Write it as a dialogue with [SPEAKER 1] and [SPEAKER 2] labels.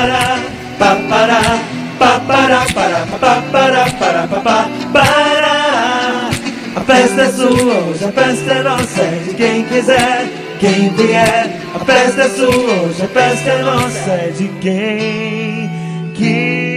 [SPEAKER 1] para, para, para, para. A festa é sua, hoje a festa é nossa, é de quem quiser, quem vier. A festa é sua, hoje a festa é nossa, é de quem quiser.